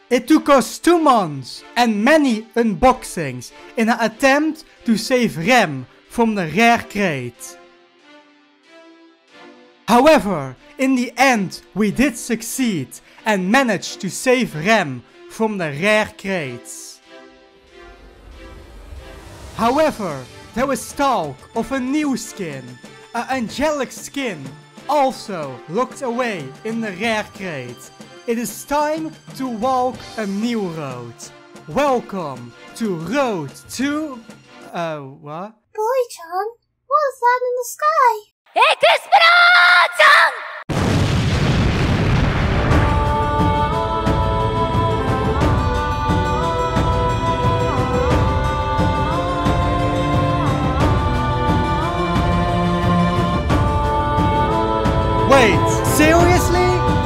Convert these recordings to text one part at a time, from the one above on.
It took us 2 months and many unboxings in an attempt to save Rem from the rare crate. However, in the end we did succeed and managed to save Rem from the rare crates. However, there was talk of a new skin, an angelic skin, also locked away in the rare crate. It is time to walk a new road. Welcome to Road to... what? Boy-chan, what is that in the sky? Explosion! Wait, seriously?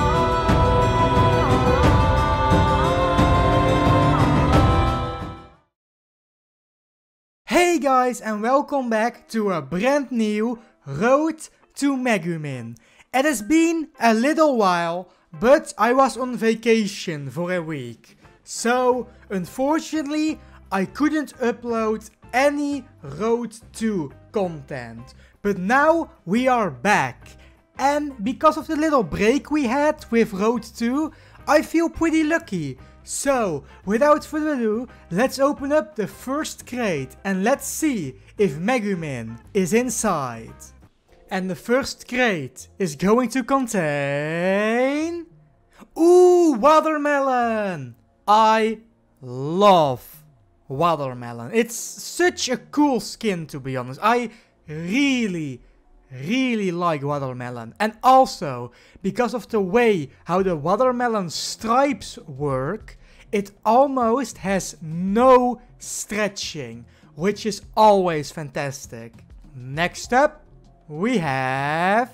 Hey guys, and welcome back to a brand new Road to Megumin. It has been a little while, but I was on vacation for a week. So, unfortunately, I couldn't upload any Road 2 content. But now we are back. And because of the little break we had with Road 2, I feel pretty lucky. So, without further ado, let's open up the first crate and let's see if Megumin is inside. And the first crate is going to contain... Ooh, watermelon! I love watermelon. It's such a cool skin, to be honest. I really like watermelon. And also, because of the way how the watermelon stripes work, it almost has no stretching, which is always fantastic. Next up, we have...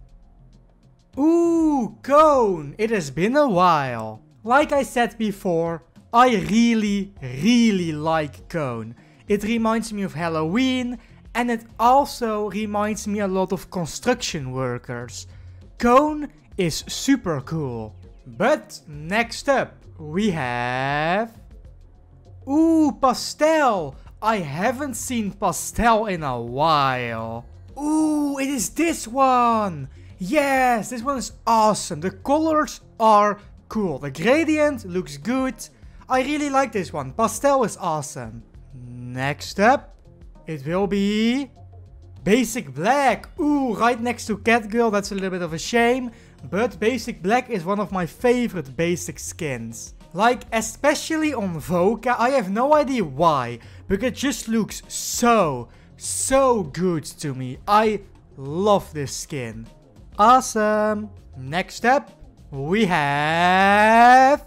Ooh, Cone! It has been a while. Like I said before, I really like Cone. It reminds me of Halloween, and it also reminds me a lot of construction workers. Cone is super cool. But next up we have... Ooh, Pastel! I haven't seen Pastel in a while. Ooh, it is this one! Yes, this one is awesome. The colors are cool. The gradient looks good. I really like this one. Pastel is awesome. Next up, it will be Basic Black. Ooh, right next to Catgirl. That's a little bit of a shame. But Basic Black is one of my favorite basic skins. Like, especially on Voka. I have no idea why. But it just looks so good to me. I love this skin. Awesome. Next up, we have...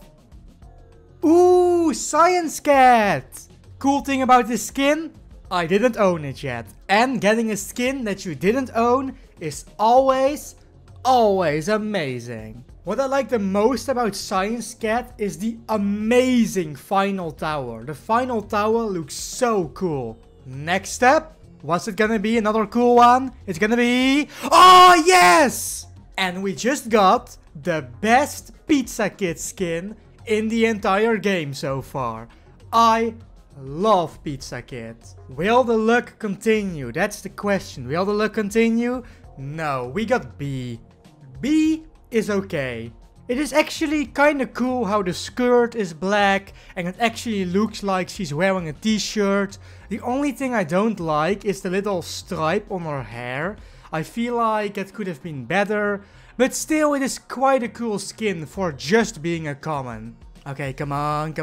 Ooh, Science Cat. Cool thing about this skin, I didn't own it yet. And getting a skin that you didn't own is always amazing. What I like the most about Science Cat is the amazing final tower. The final tower looks so cool. Next up, what's it gonna be? Another cool one? It's gonna be... Oh, yes! And we just got the best Pizza Kid skin in the entire game so far. I love Pizza Kid. Will the luck continue? That's the question. Will the luck continue? No, we got B. B is okay. It is actually kinda cool how the skirt is black and it actually looks like she's wearing a t-shirt. The only thing I don't like is the little stripe on her hair. I feel like it could have been better, but still it is quite a cool skin for just being a common. Okay, come on.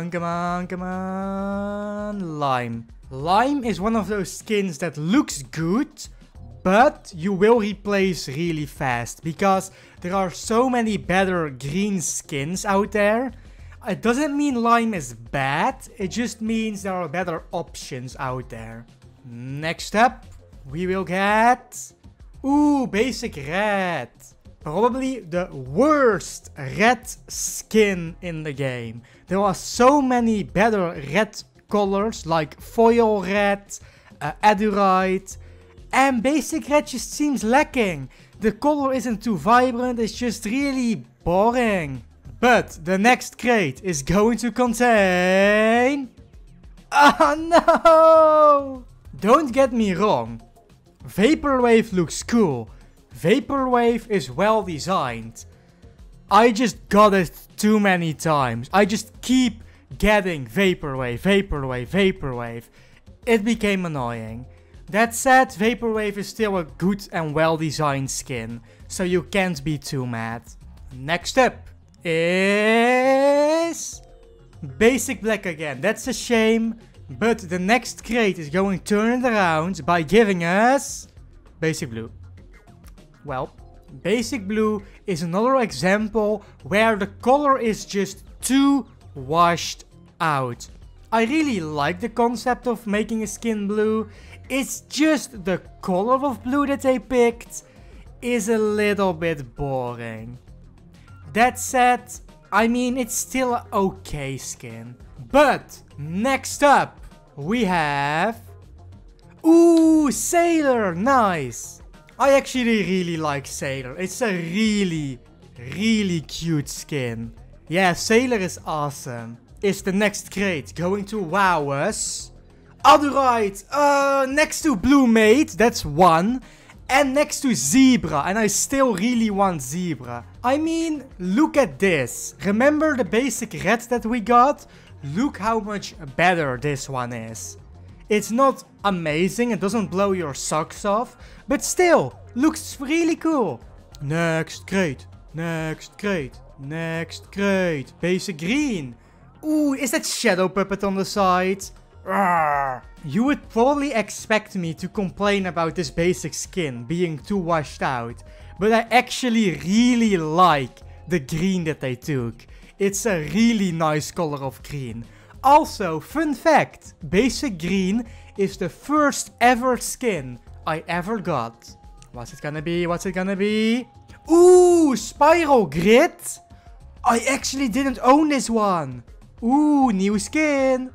Lime. Lime is one of those skins that looks good, but you will replace really fast because there are so many better green skins out there. It doesn't mean Lime is bad, it just means there are better options out there. Next up, we will get... Ooh, Basic Red. Probably the worst red skin in the game. There are so many better red colors like Foil Red, Adurite, and Basic Red just seems lacking. The color isn't too vibrant, it's just really boring. But the next crate is going to contain... Oh no! Don't get me wrong. Vaporwave looks cool. Vaporwave is well designed. I just got it too many times. I just keep getting Vaporwave, Vaporwave, Vaporwave. It became annoying. That said, Vaporwave is still a good and well designed skin, so you can't be too mad. Next up is... Basic Black again. That's a shame, but the next crate is going to turn it around by giving us... Basic Blue. Well, Basic Blue is another example where the color is just too washed out. I really like the concept of making a skin blue. It's just the color of blue that they picked is a little bit boring. That said, I mean, it's still an okay skin. But next up we have... Ooh, Sailor, nice. I actually really like Sailor. It's a really cute skin. Yeah, Sailor is awesome. Is the next crate going to wow us? Alright, next to Blue Maid, that's one. And next to Zebra, and I still really want Zebra. I mean, look at this. Remember the basic red that we got? Look how much better this one is. It's not amazing, it doesn't blow your socks off, but still, looks really cool. Next crate, next crate, next crate. Basic green. Ooh, is that Shadow Puppet on the side? Rawr. You would probably expect me to complain about this basic skin being too washed out, but I actually really like the green that they took. It's a really nice color of green. Also, fun fact, basic green is the first ever skin I ever got. What's it gonna be? What's it gonna be? Ooh, Spiral Grid? I actually didn't own this one. Ooh, new skin.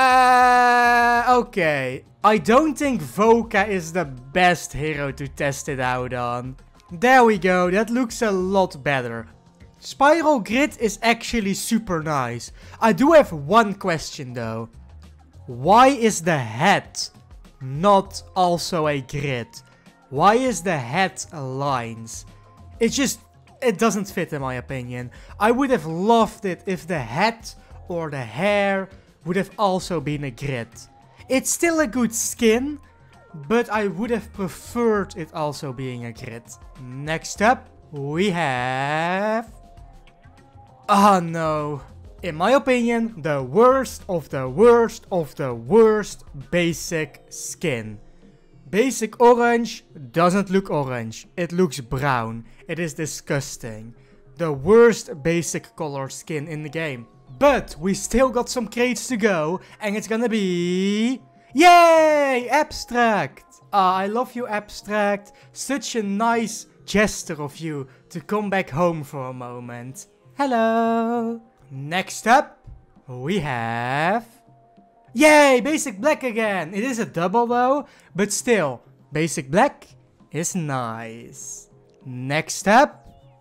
Okay. I don't think Voka is the best hero to test it out on. There we go, that looks a lot better. Spiral Grid is actually super nice. I do have one question though. Why is the head not also a grid? Why is the head lines? It doesn't fit in my opinion. I would have loved it if the head or the hair would have also been a grid. It's still a good skin, but I would have preferred it also being a grid. Next up, we have... Oh no. In my opinion, the worst of the worst of the worst basic skin. Basic orange doesn't look orange. It looks brown. It is disgusting. The worst basic color skin in the game. But we still got some crates to go, and it's gonna be... Yay! Abstract! I love you, Abstract. Such a nice gesture of you to come back home for a moment. Hello! Next up, we have... Yay! Basic Black again! It is a double though, but still, Basic Black is nice. Next up...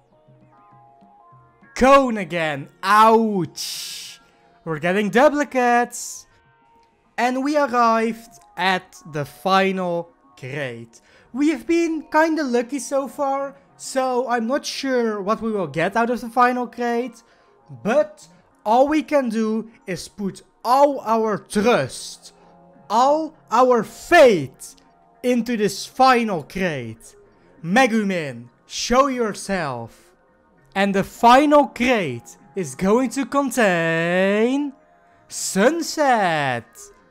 Cone again. Ouch! We're getting duplicates. And we arrived at the final crate. We have been kinda lucky so far, so I'm not sure what we will get out of the final crate. But all we can do is put all our trust, all our faith into this final crate. Megumin, show yourself. And the final crate is going to contain... Sunset!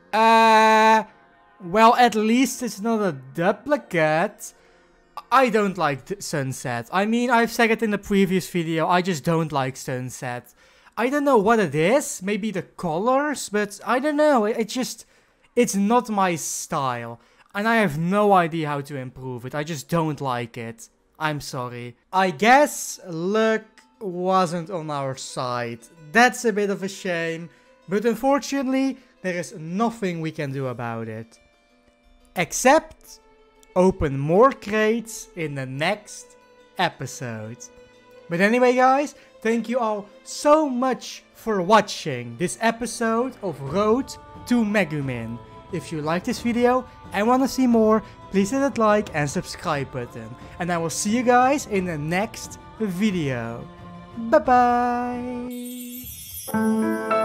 Well, at least it's not a duplicate. I don't like Sunset. I mean, I've said it in the previous video, I just don't like Sunset. I don't know what it is, maybe the colors, but I don't know, it's not my style. And I have no idea how to improve it, I just don't like it. I'm sorry. I guess luck wasn't on our side. That's a bit of a shame, but unfortunately, there is nothing we can do about it. Except open more crates in the next episode. But anyway guys, Thank you all so much for watching this episode of Road to Megumin. If you like this video and want to see more, please hit that like and subscribe button. And I will see you guys in the next video. Bye bye!